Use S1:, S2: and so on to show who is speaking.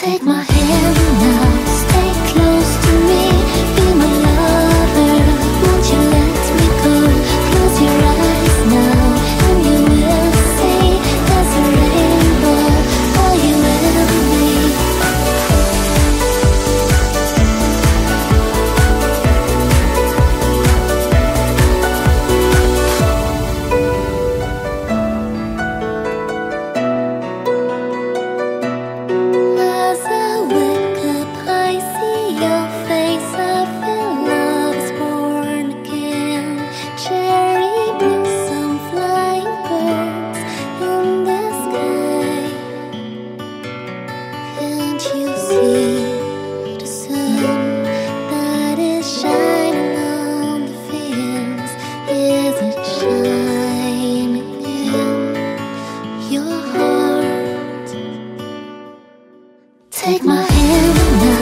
S1: Take my hand now, stay close to me, be my lover, won't you let me go? Close your eyes now, and you will see there's a rainbow for you and me. As I wake up, I see your face, I feel love is born again. Cherry blossom, flying birds in the sky. Can't you see the sun that is shining on the fields? Is it shining in your heart? Take my hand now.